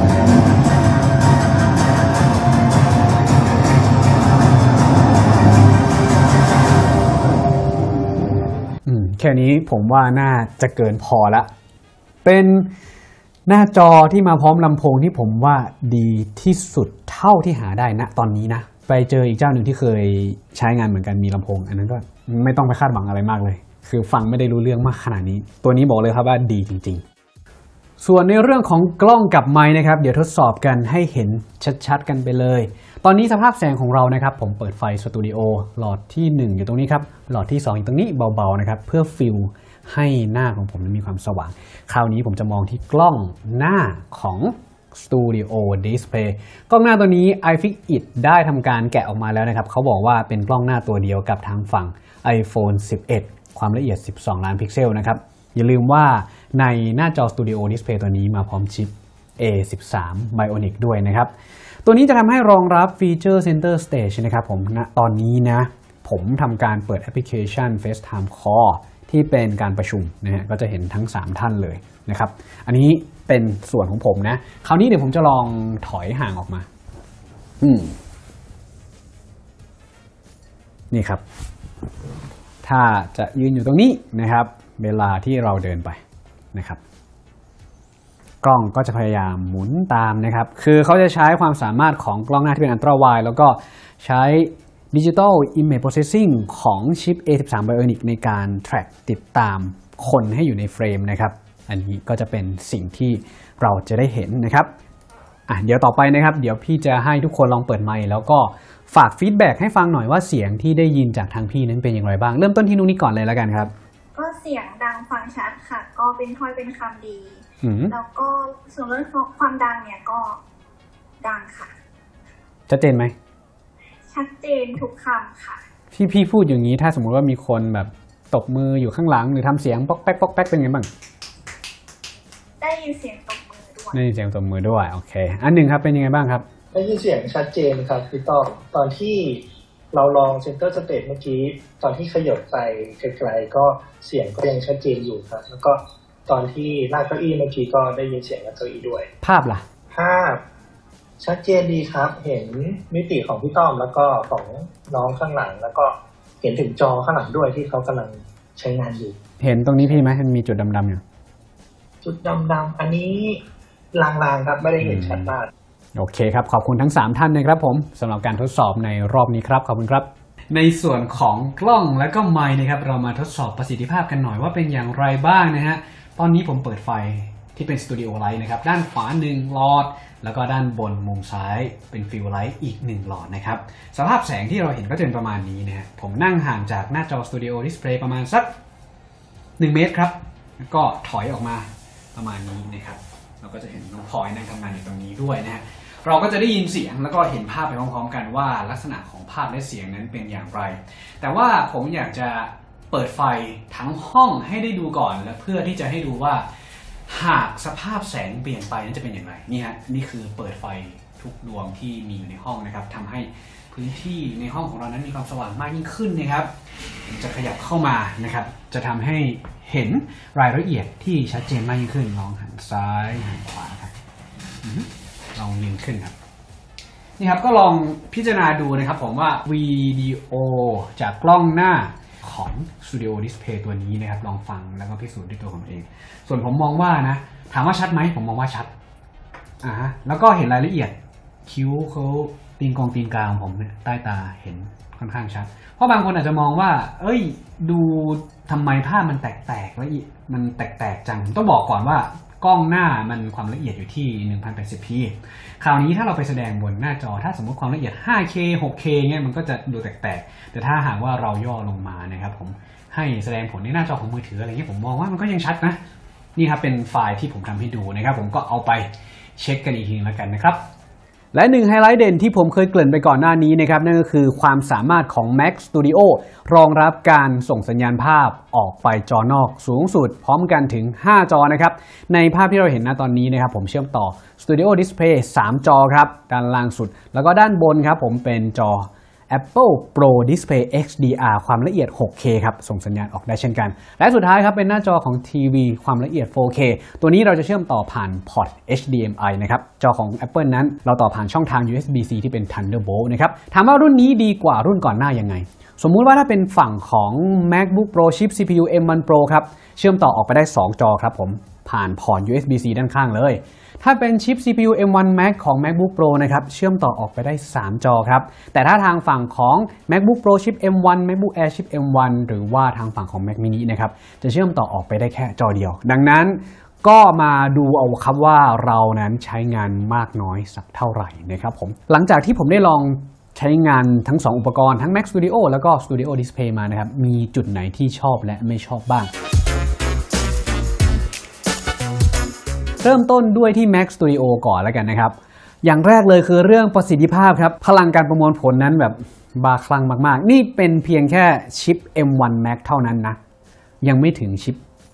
Speaker 1: แค่นี้ผมว่าน่าจะเกินพอละเป็นหน้าจอที่มาพร้อมลำโพงที่ผมว่าดีที่สุดเท่าที่หาได้ณตอนนี้นะไปเจออีกเจ้าหนึ่งที่เคยใช้งานเหมือนกันมีลำโพงอันนั้นก็ไม่ต้องไปคาดหวังอะไรมากเลยคือฟังไม่ได้รู้เรื่องมากขนาดนี้ตัวนี้บอกเลยครับว่าดีจริงๆส่วนในเรื่องของกล้องกับไมค์นะครับเดี๋ยวทดสอบกันให้เห็นชัดๆกันไปเลยตอนนี้สภาพแสงของเรานะครับผมเปิดไฟสตูดิโอหลอดที่1อยู่ตรงนี้ครับหลอดที่2อยู่ตรงนี้เบาๆนะครับเพื่อฟิลให้หน้าของผมมีความสว่างคราวนี้ผมจะมองที่กล้องหน้าของ Studio Display กล้องหน้าตัวนี้ iFixit ได้ทำการแกะออกมาแล้วนะครับเขาบอกว่าเป็นกล้องหน้าตัวเดียวกับทางฝั่ง iPhone 11 ความละเอียด12ล้านพิกเซลนะครับอย่าลืมว่าในหน้าจอ Studio Display ตัวนี้มาพร้อมชิป A13 Bionic ด้วยนะครับตัวนี้จะทำให้รองรับฟีเจอร์ Center Stage นะครับผมณตอนนี้นะผมทำการเปิดแอปพลิเคชัน FaceTime Call ที่เป็นการประชุมนะฮะก็จะเห็นทั้ง3ท่านเลยนะครับอันนี้เป็นส่วนของผมนะคราวนี้เดี๋ยวผมจะลองถอยห่างออกมานี่ครับถ้าจะยืนอยู่ตรงนี้นะครับเวลาที่เราเดินไปนะครับกล้องก็จะพยายามหมุนตามนะครับคือเขาจะใช้ความสามารถของกล้องหน้าที่เป็นอัลตร้าไวด์แล้วก็ใช้ Digital Image Processing ของชิป A13 Bionic ในการ track ติดตามคนให้อยู่ในเฟรมนะครับอันนี้ก็จะเป็นสิ่งที่เราจะได้เห็นนะครับเดี๋ยวต่อไปนะครับเดี๋ยวพี่จะให้ทุกคนลองเปิดไมค์แล้วก็ฝากฟีดแบ็กให้ฟังหน่อยว่าเสียงที่ได้ยินจากทางพี่นั้นเป็นอย่างไรบ้างเริ่มต้นที่นุ้งนี่ก่อนเลยแล้วกันครับ
Speaker 2: ก็เสียงดังฟังชัดค่ะก็เป็นถ้อยเป็นคำดีแล้วก็ส่วนเรื่องความดังเนี่ยก็ดังค่ะ
Speaker 1: ชัดเจนไหม
Speaker 2: ชัดเจนทุกคำค่ะ
Speaker 1: พี่พูดอย่างนี้ถ้าสมมุติว่ามีคนแบบตบมืออยู่ข้างหลังหรือทำเสียงป๊อกแป๊กป๊อกแป๊กเป็นไงบ้าง
Speaker 2: ได้ยินเสียงตบมือด้วย
Speaker 1: ได้ยินเสียงตบมือด้วยโอเคอันหนึ่งครับเป็นยังไงบ้างครับ
Speaker 3: ได้ยินเสียงชัดเจนครับพี่ต้อมตอนที่เราลองเซนเตอร์สเตจเมื่อกี้ตอนที่ขยับไปไกลๆก็เสียงก็ยังชัดเจนอยู่ครับแล้วก็ตอนที่ลากเก้าอี้เมื่อกี้ก็ได้ยินเสียงลากเก้าอี้ด้วย
Speaker 1: ภาพล่ะ
Speaker 3: ภาพชัดเจนดีครับเห็นมิติของพี่ต้อมแล้วก็ของน้องข้างหลังแล้วก็เห็นถึงจอข้างหลังด้วยที่เขากำลังใช้งานอยู่
Speaker 1: เห็นตรงนี้พี่ไหมมันมีจุดดำๆอยู่
Speaker 3: จุดดำๆอันนี้ลางๆครับไม่ได้เห็นชัดมาก
Speaker 1: โอเคครับขอบคุณทั้ง3ท่านนะครับผมสำหรับการทดสอบในรอบนี้ครับขอบคุณครับในส่วนของกล้องและก็ไมค์นะครับเรามาทดสอบประสิทธิภาพกันหน่อยว่าเป็นอย่างไรบ้างนะฮะตอนนี้ผมเปิดไฟที่เป็นสตูดิโอไลท์นะครับด้านขวา1หลอดแล้วก็ด้านบนมุมซ้ายเป็นฟิลไลท์อีก1หลอดนะครับสภาพแสงที่เราเห็นก็จะเป็นประมาณนี้นะฮะผมนั่งห่างจากหน้าจอสตูดิโอดิสเพลย์ประมาณสัก1 เมตรครับก็ถอยออกมาประมาณนี้นะครับเราก็จะเห็นน้องพลอยนั่งทำงานอยู่ตรงนี้ด้วยนะฮะเราก็จะได้ยินเสียงแล้วก็เห็นภาพไปพร้อมๆกันว่าลักษณะของภาพและเสียงนั้นเป็นอย่างไรแต่ว่าผมอยากจะเปิดไฟทั้งห้องให้ได้ดูก่อนและเพื่อที่จะให้ดูว่าหากสภาพแสงเปลี่ยนไปนั้นจะเป็นอย่างไรนี่ฮะนี่คือเปิดไฟทุกดวงที่มีอยู่ในห้องนะครับทำให้พื้นที่ในห้องของเรานั้นมีความสว่างมากยิ่งขึ้นนะครับจะขยับเข้ามานะครับจะทำให้เห็นรายละเอียดที่ชัดเจนมากยิ่งขึ้นลองหันซ้ายหันขวาครับลองยืนขึ้นครับนี่ครับก็ลองพิจารณาดูนะครับผมว่าวิดีโอจากกล้องหน้าของ Studio Display ตัวนี้นะครับลองฟังแล้วก็พิสูจน์ด้วยตัวของเองส่วนผมมองว่านะถามว่าชัดไหมผมมองว่าชัดแล้วก็เห็นรายละเอียดคิ้วเขาตีนกาของผมเนี่ยใต้ตาเห็นค่อนข้างชัดเพราะบางคนอาจจะมองว่าดูทำไมภาพมันแตกแล้วมันแตกจังต้องบอกก่อนว่ากล้องหน้ามันความละเอียดอยู่ที่ 1080p คราวนี้ถ้าเราไปแสดงบนหน้าจอถ้าสมมติความละเอียด 5K 6K เนี่ยมันก็จะดูแตกแต่ถ้าหากว่าเราย่อลงมานะครับผมให้แสดงผลในหน้าจอของมือถืออะไรเงี้ยผมมองว่ามันก็ยังชัดนะนี่ครับเป็นไฟล์ที่ผมทำให้ดูนะครับผมก็เอาไปเช็คกันอีกทีแล้วกันนะครับและ1ไฮไลท์เด่นที่ผมเคยเกริ่นไปก่อนหน้านี้นะครับนั่นก็คือความสามารถของ Mac Studio รองรับการส่งสัญญาณภาพออกไปจอนอกสูงสุดพร้อมกันถึง5จอนะครับในภาพที่เราเห็นณตอนนี้นะครับผมเชื่อมต่อ Studio Display 3 จอครับด้านล่างสุดแล้วก็ด้านบนครับผมเป็นจอ Apple Pro Display XDR ความละเอียด 6K ครับส่งสัญญาณออกได้เช่นกันและสุดท้ายครับเป็นหน้าจอของทีวีความละเอียด 4K ตัวนี้เราจะเชื่อมต่อผ่านพอร์ต HDMI นะครับจอของ Apple นั้นเราต่อผ่านช่องทาง USB-C ที่เป็น Thunderbolt นะครับถามว่ารุ่นนี้ดีกว่ารุ่นก่อนหน้ายังไงสมมุติว่าถ้าเป็นฝั่งของ MacBook Pro ชิป CPU M1 Pro ครับเชื่อมต่อออกไปได้2จอครับผมผ่านพอร์ต USB-C ด้านข้างเลยถ้าเป็นชิป CPU M1 Max ของ MacBook Pro นะครับเชื่อมต่อออกไปได้3จอครับแต่ถ้าทางฝั่งของ MacBook Pro ชิป M1 MacBook Air ชิป M1 หรือว่าทางฝั่งของ Mac mini นะครับจะเชื่อมต่อออกไปได้แค่จอเดียวดังนั้นก็มาดูเอาครับว่าเรานั้นใช้งานมากน้อยสักเท่าไหร่นะครับผมหลังจากที่ผมได้ลองใช้งานทั้ง2อุปกรณ์ทั้ง Mac Studio แล้วก็ Studio Display มานะครับมีจุดไหนที่ชอบและไม่ชอบบ้างเริ่มต้นด้วยที่ Mac Studio ก่อนแล้วกันนะครับอย่างแรกเลยคือเรื่องประสิทธิภาพครับพลังการประมวลผลนั้นแบบบ้าคลั่งมากๆนี่เป็นเพียงแค่ชิป M1 Max เท่านั้นนะยังไม่ถึงชิป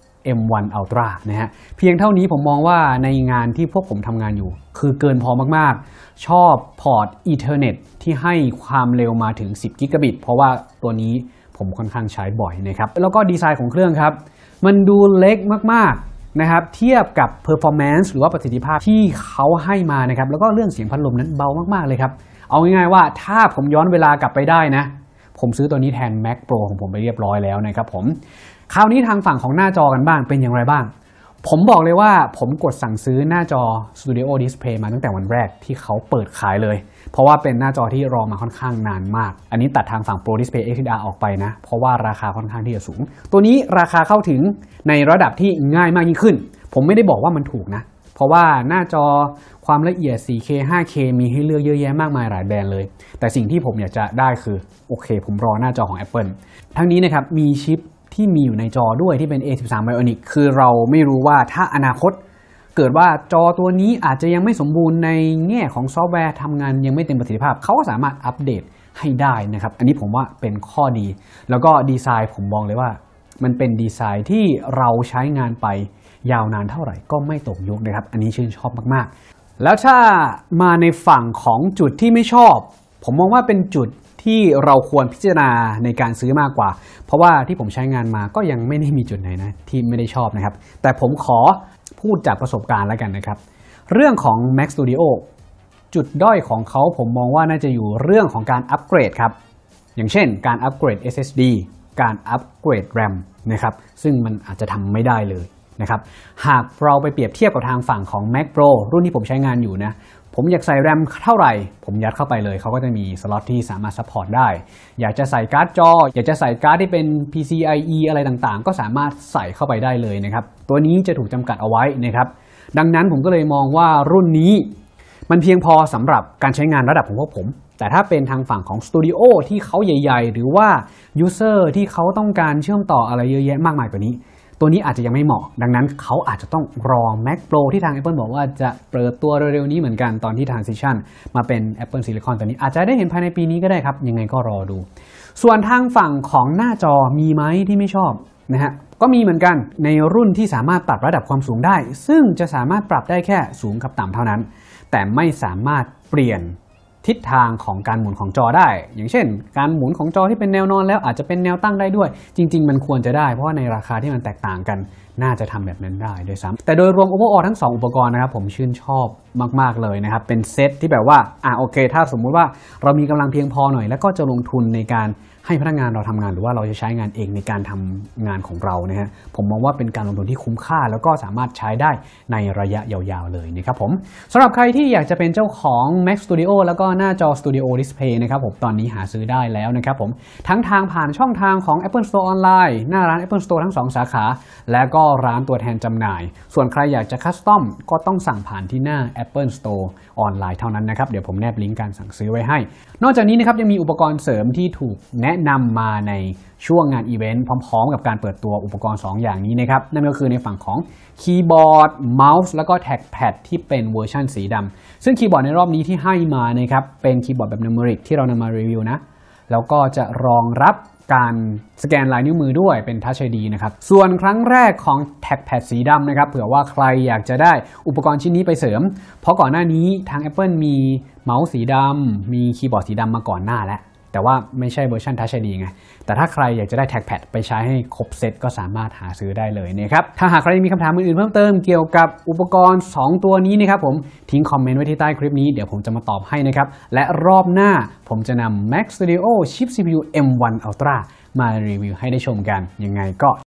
Speaker 1: M1 Ultra นะฮะเพียงเท่านี้ผมมองว่าในงานที่พวกผมทำงานอยู่คือเกินพอมากๆชอบพอร์ต Ethernet ที่ให้ความเร็วมาถึง10 กิกะบิตเพราะว่าตัวนี้ผมค่อนข้างใช้บ่อยนะครับแล้วก็ดีไซน์ของเครื่องครับมันดูเล็กมากๆนะครับเทียบกับ performance หรือว่าประสิทธิภาพที่เขาให้มานะครับแล้วก็เรื่องเสียงพัดลมนั้นเบามากๆเลยครับเอาง่ายๆว่าถ้าผมย้อนเวลากลับไปได้นะผมซื้อตัวนี้แทน Mac Pro ของผมไปเรียบร้อยแล้วนะครับผมคราวนี้ทางฝั่งของหน้าจอกันบ้างเป็นอย่างไรบ้างผมบอกเลยว่าผมกดสั่งซื้อหน้าจอ Studio Display มาตั้งแต่วันแรกที่เขาเปิดขายเลยเพราะว่าเป็นหน้าจอที่รอมาค่อนข้างนานมากอันนี้ตัดทางฝั่ง Pro Display XDR ออกไปนะเพราะว่าราคาค่อนข้างที่จะสูงตัวนี้ราคาเข้าถึงในระดับที่ง่ายมากยิ่งขึ้นผมไม่ได้บอกว่ามันถูกนะเพราะว่าหน้าจอความละเอียด 4K 5K มีให้เลือกเยอะแยะมากมายหลายแบรนด์เลยแต่สิ่งที่ผมอยากจะได้คือโอเคผมรอหน้าจอของ Apple ทั้งนี้นะครับมีชิปที่มีอยู่ในจอด้วยที่เป็น A13 Bionic คือเราไม่รู้ว่าถ้าอนาคตเกิดว่าจอตัวนี้อาจจะยังไม่สมบูรณ์ในแง่ของซอฟต์แวร์ทำงานยังไม่เต็มประสิทธิภาพเขาก็สามารถอัปเดตให้ได้นะครับอันนี้ผมว่าเป็นข้อดีแล้วก็ดีไซน์ผมมองเลยว่ามันเป็นดีไซน์ที่เราใช้งานไปยาวนานเท่าไหร่ก็ไม่ตกยุคนะครับอันนี้ชื่นชอบมากๆแล้วถ้ามาในฝั่งของจุดที่ไม่ชอบผมมองว่าเป็นจุดที่เราควรพิจารณาในการซื้อมากกว่าเพราะว่าที่ผมใช้งานมาก็ยังไม่ได้มีจุดไหนนะที่ไม่ได้ชอบนะครับแต่ผมขอพูดจากประสบการณ์แล้วกันนะครับเรื่องของ Mac Studio จุดด้อยของเขาผมมองว่าน่าจะอยู่เรื่องของการอัปเกรดครับอย่างเช่นการอัปเกรด SSD การอัปเกรด RAM นะครับซึ่งมันอาจจะทำไม่ได้เลยนะครับหากเราไปเปรียบเทียบกับทางฝั่งของ Mac Pro รุ่นที่ผมใช้งานอยู่นะผมอยากใส่ RAM เท่าไหร่ผมยัดเข้าไปเลยเขาก็จะมีสล็อตที่สามารถซัพพอร์ตได้อยากจะใส่การ์ดจออยากจะใส่การ์ดที่เป็น PCIe อะไรต่างๆก็สามารถใส่เข้าไปได้เลยนะครับตัวนี้จะถูกจำกัดเอาไว้นะครับดังนั้นผมก็เลยมองว่ารุ่นนี้มันเพียงพอสำหรับการใช้งานระดับของพวกผมแต่ถ้าเป็นทางฝั่งของ Studio ที่เขาใหญ่ๆหรือว่า User ที่เขาต้องการเชื่อมต่ออะไรเยอะแยะมากมายกว่านี้ตัวนี้อาจจะยังไม่เหมาะดังนั้นเขาอาจจะต้องรอ Mac Pro ที่ทาง Apple บอกว่าจะเปิดตัวเร็วๆนี้เหมือนกันตอนที่ Transition มาเป็น Apple Silicon ตัวนี้อาจจะได้เห็นภายในปีนี้ก็ได้ครับยังไงก็รอดูส่วนทางฝั่งของหน้าจอมีไหมที่ไม่ชอบนะฮะก็มีเหมือนกันในรุ่นที่สามารถปรับระดับความสูงได้ซึ่งจะสามารถปรับได้แค่สูงกับต่ำเท่านั้นแต่ไม่สามารถเปลี่ยนทิศทางของการหมุนของจอได้อย่างเช่นการหมุนของจอที่เป็นแนวนอนแล้วอาจจะเป็นแนวตั้งได้ด้วยจริงๆมันควรจะได้เพราะว่าในราคาที่มันแตกต่างกันน่าจะทำแบบนั้นได้ด้วยซ้ำแต่โดยรวม overall ทั้ง2อุปกรณ์นะครับผมชื่นชอบมากๆเลยนะครับเป็นเซตที่แบบว่าโอเคถ้าสมมุติว่าเรามีกำลังเพียงพอหน่อยแล้วก็จะลงทุนในการให้พนักงานเราทำงานหรือว่าเราจะใช้งานเองในการทำงานของเรานะฮะผมมองว่าเป็นการลงทุนที่คุ้มค่าแล้วก็สามารถใช้ได้ในระยะยาวๆเลยนะครับผมสำหรับใครที่อยากจะเป็นเจ้าของ Mac Studio แล้วก็หน้าจอ Studio Display นะครับผมตอนนี้หาซื้อได้แล้วนะครับผมทั้งทางผ่านช่องทางของ Apple Store ออนไลน์หน้าร้าน Apple Store ทั้ง2สาขาและก็ร้านตัวแทนจำหน่ายส่วนใครอยากจะคัสตอมก็ต้องสั่งผ่านที่หน้า Apple Store ออนไลน์เท่านั้นนะครับเดี๋ยวผมแนบลิงก์การสั่งซื้อไว้ให้นอกจากนี้นะครับยังมีอุปกรณ์เสริมที่ถูกแนะนำมาในช่วงงานอีเวนต์พร้อมๆกับการเปิดตัวอุปกรณ์2อย่างนี้นะครับนั่นก็คือในฝั่งของคีย์บอร์ดเมาส์แล้วก็แท็กแพดที่เป็นเวอร์ชันสีดำซึ่งคีย์บอร์ดในรอบนี้ที่ให้มานะครับเป็นคีย์บอร์ดแบบนูเมริกที่เรานำมารีวิวนะแล้วก็จะรองรับการสแกนลายนิ้วมือด้วยเป็น Touch ID นะครับส่วนครั้งแรกของแท็กแพดสีดำนะครับเผื่อว่าใครอยากจะได้อุปกรณ์ชิ้นนี้ไปเสริมเพราะก่อนหน้านี้ทาง Apple มีเมาส์สีดำมีคีย์บอร์ดสีดำมาก่อนหน้าแล้วแต่ว่าไม่ใช่เวอร์ชัน Touch ID ไงแต่ถ้าใครอยากจะได้ Trackpad ไปใช้ให้ครบเซตก็สามารถหาซื้อได้เลยนะครับถ้าหากใครมีคำถามอื่นๆเพิ่มเติมเกี่ยวกับอุปกรณ์2ตัวนี้นะครับผมทิ้งคอมเมนต์ไว้ที่ใต้คลิปนี้เดี๋ยวผมจะมาตอบให้นะครับและรอบหน้าผมจะนำ Mac Studio Chip CPU M1 Ultra มารีวิวให้ได้ชมกันยังไงก็